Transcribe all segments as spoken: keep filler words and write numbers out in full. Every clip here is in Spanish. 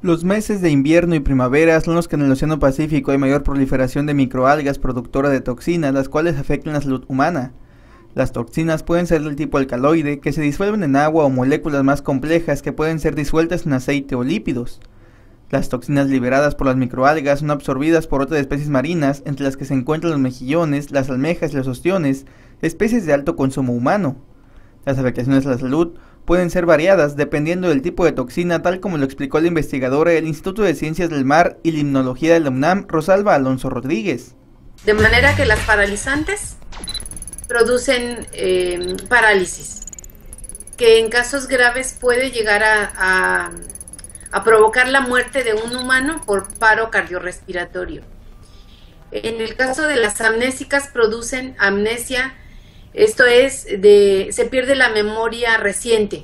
Los meses de invierno y primavera son los que en el Océano Pacífico hay mayor proliferación de microalgas productoras de toxinas, las cuales afectan la salud humana. Las toxinas pueden ser del tipo alcaloide, que se disuelven en agua, o moléculas más complejas que pueden ser disueltas en aceite o lípidos. Las toxinas liberadas por las microalgas son absorbidas por otras especies marinas, entre las que se encuentran los mejillones, las almejas y los ostiones, especies de alto consumo humano. Las afectaciones a la salud pueden ser variadas dependiendo del tipo de toxina, tal como lo explicó la investigadora del Instituto de Ciencias del Mar y Limnología de la UNAM, Rosalba Alonso Rodríguez. De manera que las paralizantes producen eh, parálisis, que en casos graves puede llegar a, a, a provocar la muerte de un humano por paro cardiorrespiratorio. En el caso de las amnésicas producen amnesia. Esto es, de, se pierde la memoria reciente.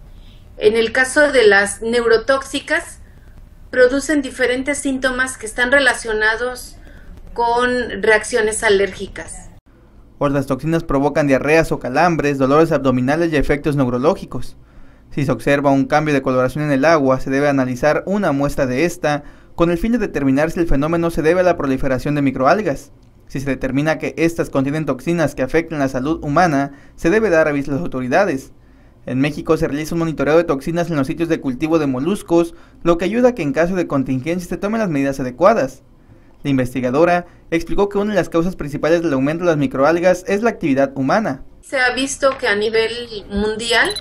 En el caso de las neurotóxicas, producen diferentes síntomas que están relacionados con reacciones alérgicas. Otras toxinas provocan diarreas o calambres, dolores abdominales y efectos neurológicos. Si se observa un cambio de coloración en el agua, se debe analizar una muestra de esta, con el fin de determinar si el fenómeno se debe a la proliferación de microalgas. Si se determina que estas contienen toxinas que afectan la salud humana, se debe dar aviso a las autoridades. En México se realiza un monitoreo de toxinas en los sitios de cultivo de moluscos, lo que ayuda a que en caso de contingencia se tomen las medidas adecuadas. La investigadora explicó que una de las causas principales del aumento de las microalgas es la actividad humana. Se ha visto que a nivel mundial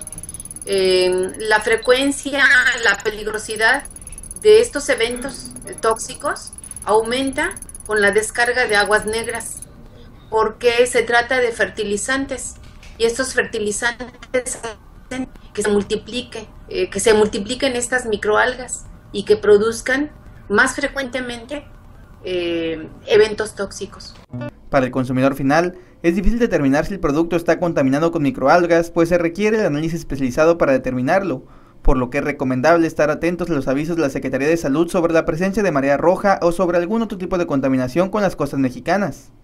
eh, la frecuencia, la peligrosidad de estos eventos tóxicos aumenta con la descarga de aguas negras, porque se trata de fertilizantes y estos fertilizantes hacen que se multiplique, eh, que se multipliquen estas microalgas y que produzcan más frecuentemente eh, eventos tóxicos. Para el consumidor final, es difícil determinar si el producto está contaminado con microalgas, pues se requiere el análisis especializado para determinarlo, por lo que es recomendable estar atentos a los avisos de la Secretaría de Salud sobre la presencia de marea roja o sobre algún otro tipo de contaminación con las costas mexicanas.